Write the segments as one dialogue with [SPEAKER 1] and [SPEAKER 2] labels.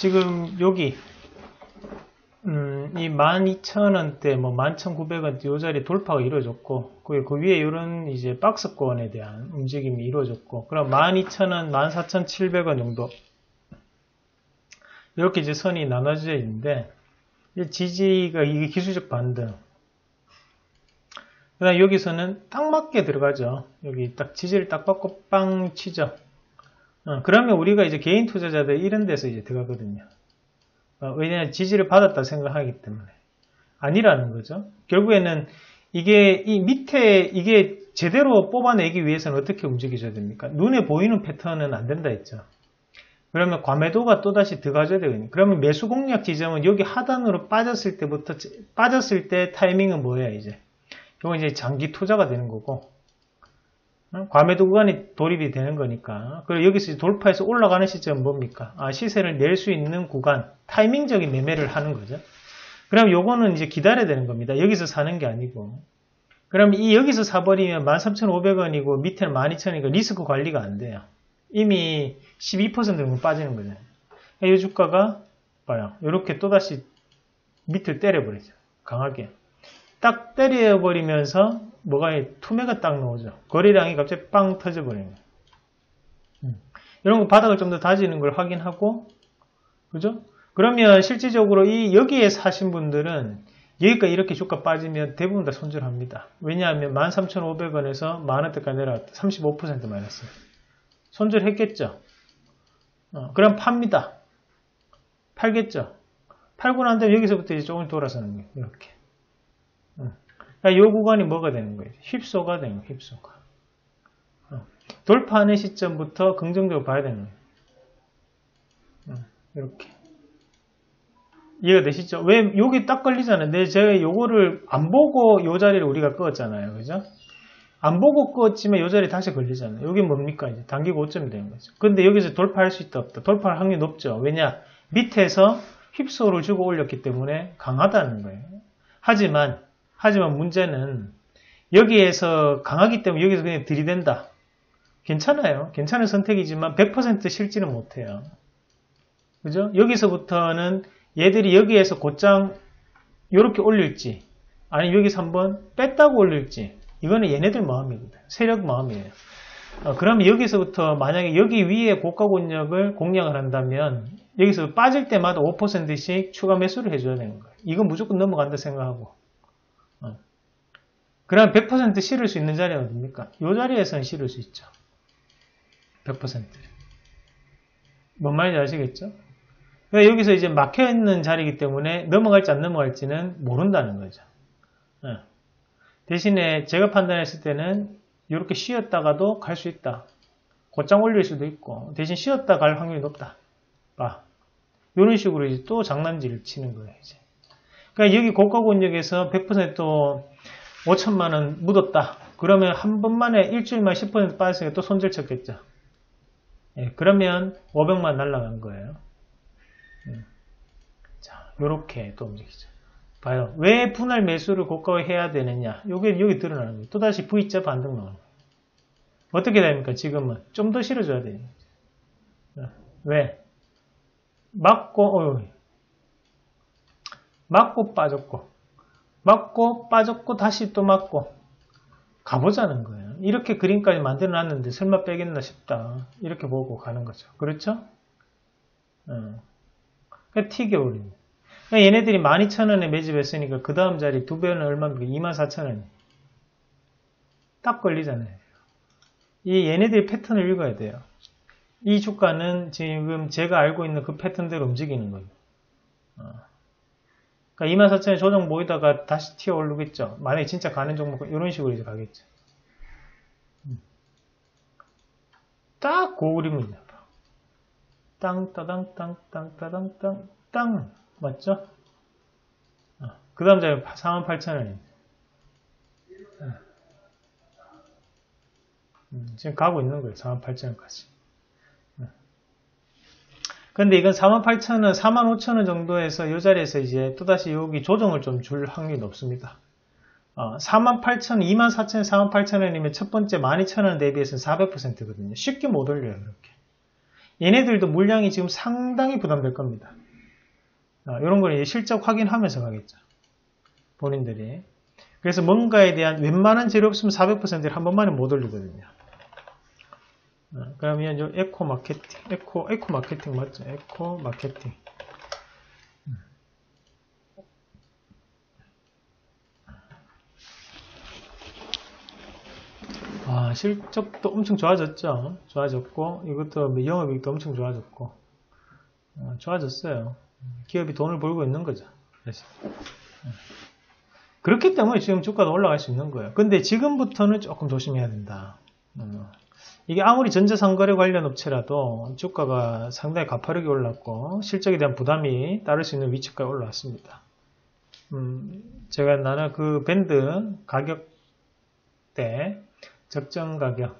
[SPEAKER 1] 지금 여기 이 12,000원대, 뭐 11,900원대 요 자리 돌파가 이루어졌고, 그 위에 이런 이제 박스권에 대한 움직임이 이루어졌고, 그럼 12,000원, 14,700원 정도 이렇게 이제 선이 나눠져 있는데, 이 지지가 이게 기술적 반등. 그다음 여기서는 딱 맞게 들어가죠. 여기 딱 지지를 딱 받고 빵 치죠. 그러면 우리가 이제 개인 투자자들 이런 데서 이제 들어가거든요. 왜냐하면 지지를 받았다 생각하기 때문에. 아니라는 거죠. 결국에는 이게 이 밑에 이게 제대로 뽑아내기 위해서는 어떻게 움직이셔야 됩니까? 눈에 보이는 패턴은 안 된다 했죠. 그러면 과매도가 또다시 들어가줘야 되거든요. 그러면 매수 공략 지점은 여기 하단으로 빠졌을 때부터, 빠졌을 때 타이밍은 뭐예요, 이제? 이건 이제 장기 투자가 되는 거고, 과매도 구간이 돌입이 되는 거니까. 그리고 여기서 돌파해서 올라가는 시점은 뭡니까? 시세를 낼 수 있는 구간, 타이밍적인 매매를 하는 거죠. 그럼 요거는 이제 기다려야 되는 겁니다. 여기서 사는 게 아니고. 그럼 여기서 사버리면 13,500원이고 밑에는 12,000원이니까 리스크 관리가 안 돼요. 이미 12% 정도 빠지는 거잖아요. 이 주가가 봐요. 이렇게 또다시 밑을 때려버리죠. 강하게. 딱 때려버리면서 뭐가 투매가 딱 나오죠. 거래량이 갑자기 빵 터져버리는 거예요. 이런 거 바닥을 좀 더 다지는 걸 확인하고, 그죠? 그러면 실질적으로 여기에 사신 분들은 여기까지 이렇게 주가 빠지면 대부분 다 손절합니다. 왜냐하면 13,500원에서 만원대까지 내려갔다. 35% 마이너스. 손절했겠죠? 그럼 팝니다. 팔겠죠? 팔고 난 다음에 여기서부터 이제 조금 돌아서는 거예요. 이렇게. 그러니까 이 구간이 뭐가 되는 거예요? 휩소가 되는 거예요. 휩소가. 돌파하는 시점부터 긍정적으로 봐야 되는 거예요. 이렇게. 이해가 되시죠? 왜 여기 딱 걸리잖아요. 제가 요거를 안 보고 요 자리를 우리가 끄었잖아요. 그죠? 안 보고 끄었지만 요 자리에 다시 걸리잖아요. 여기 뭡니까? 이제 단기 고점이 되는 거죠. 근데 여기서 돌파할 수 있다 없다? 돌파할 확률이 높죠. 왜냐? 밑에서 휩소를 주고 올렸기 때문에 강하다는 거예요. 하지만 문제는 여기에서 강하기 때문에 여기서 그냥 들이댄다. 괜찮아요. 괜찮은 선택이지만 100% 실지는 못해요. 그죠? 여기서부터는 얘들이 여기에서 곧장 이렇게 올릴지 아니면 여기서 한번 뺐다고 올릴지 이거는 얘네들 마음이거든. 세력 마음이에요. 그러면 여기서부터 만약에 여기 위에 고가 권역을 공략을 한다면 여기서 빠질 때마다 5%씩 추가 매수를 해줘야 되는 거예요. 이건 무조건 넘어간다 생각하고. 그럼 100% 실을 수 있는 자리는 어딥니까? 이 자리에서는 실을 수 있죠. 100%. 뭔 말인지 아시겠죠? 그러니까 여기서 이제 막혀있는 자리이기 때문에 넘어갈지 안 넘어갈지는 모른다는 거죠. 대신에 제가 판단했을 때는 이렇게 쉬었다가도 갈 수 있다. 곧장 올릴 수도 있고 대신 쉬었다 갈 확률이 높다. 이런 식으로 이제 또 장난질을 치는 거예요. 이제. 그러니까 여기 고가 권역에서 100% 5천만원 묻었다. 그러면 한 번만에 일주일만 10% 빠졌으니까 또 손절 쳤겠죠. 그러면 500만 날라간 거예요. 자, 요렇게 또 움직이죠. 봐요. 왜 분할 매수를 고가에 해야 되느냐. 요게 여기 드러나는 거예요. 또다시 V자 반등 나오는 거예요. 어떻게 됩니까? 지금은 좀 더 실어줘야 돼요. 왜? 맞고 빠졌고 다시 또 맞고 가보자는 거예요. 이렇게 그림까지 만들어 놨는데 설마 빼겠나 싶다. 이렇게 보고 가는 거죠. 그렇죠? 튀겨버립니다. 얘네들이 12,000원에 매집했으니까 그 다음 자리 두 배는 얼마입니까? 24,000원. 딱 걸리잖아요. 얘네들이 패턴을 읽어야 돼요. 이 주가는 지금 제가 알고 있는 그 패턴대로 움직이는 거예요. 그러니까 24,000원 조정 모이다가 다시 튀어 오르겠죠. 만약에 진짜 가는 종목 이런 식으로 이제 가겠죠. 딱 그 그림입니다. 땅 맞죠? 그 다음 자리 48,000원입니다. 지금 가고 있는 거예요. 48,000원까지. 근데 이건 48,000원, 45,000원 정도에서 이 자리에서 이제 또다시 여기 조정을 좀 줄 확률이 높습니다. 48,000원, 24,000원, 48,000원이면 첫 번째 12,000원 대비해서는 400%거든요. 쉽게 못 올려요, 그렇게. 얘네들도 물량이 지금 상당히 부담될 겁니다. 이런 걸 이제 실적 확인하면서 가겠죠. 본인들이. 그래서 뭔가에 대한 웬만한 재료 없으면 400%를 한 번만에 못 올리거든요. 그러면 요 에코 마케팅, 에코 마케팅 맞죠? 에코 마케팅. 실적도 엄청 좋아졌죠. 좋아졌고, 이것도 영업이익도 엄청 좋아졌고, 좋아졌어요. 기업이 돈을 벌고 있는 거죠. 그래서. 그렇기 때문에 지금 주가도 올라갈 수 있는 거예요. 근데 지금부터는 조금 조심해야 된다. 이게 아무리 전자상거래 관련 업체라도 주가가 상당히 가파르게 올랐고 실적에 대한 부담이 따를 수 있는 위치까지 올라왔습니다. 제가 나는 그 밴드 가격대 적정 가격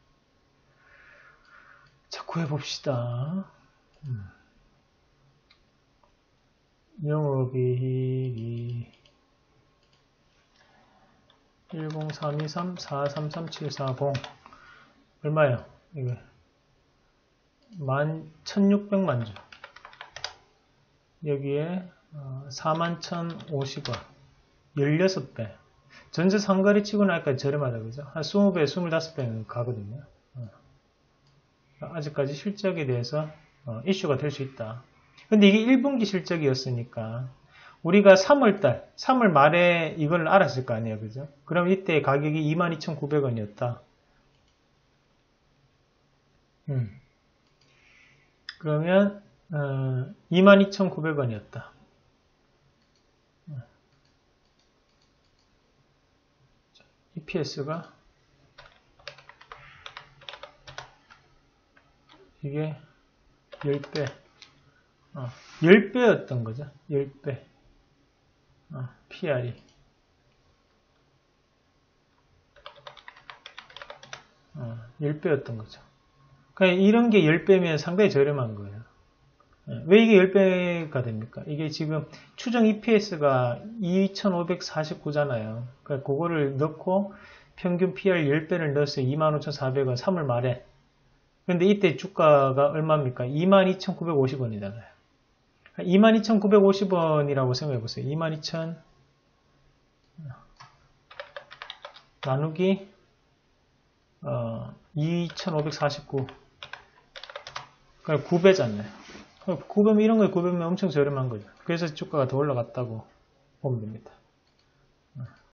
[SPEAKER 1] 자 구해봅시다. 영업이익이 10323433740 얼마예요? 이거 11,600만 주. 여기에 41,050원. 16배. 전체 상거래 치고 나니까 저렴하다, 그죠? 한 20배, 25배는 가거든요. 아직까지 실적에 대해서 이슈가 될 수 있다. 근데 이게 1분기 실적이었으니까 우리가 3월 말에 이걸 알았을 거 아니에요, 그죠? 그럼 이때 가격이 22,900원이었다. 그러면 22,900원이었다. EPS가 이게 10배 10배였던 거죠. 10배 PR이 10배였던 거죠. 그러니까 이런 게 10배면 상당히 저렴한 거예요. 왜 이게 10배가 됩니까? 이게 지금 추정 EPS가 2,549잖아요. 그러니까 그거를 넣고 평균 PR 10배를 넣었어요. 25,400원 3월 말에. 근데 이때 주가가 얼마입니까? 22,950원이잖아요. 22,950원이라고 생각해 보세요. 22,000 나누기 2,549 그러니까 9배잖아요. 9배면 이런 거에 9배면 엄청 저렴한 거죠. 그래서 주가가 더 올라갔다고 보면 됩니다.